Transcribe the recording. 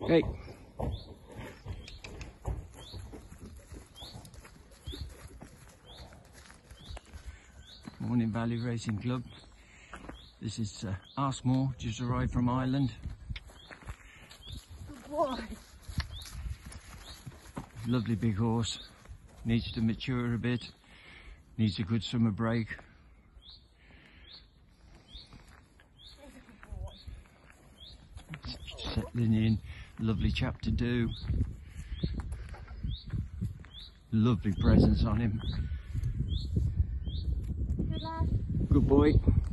Okay. Morning Valley Racing Club. This is Askmore, just arrived from Ireland. Good boy. Lovely big horse. Needs to mature a bit. Needs a good summer break. Settling in. Lovely chap to do. Lovely presence on him. Good lad. Good boy.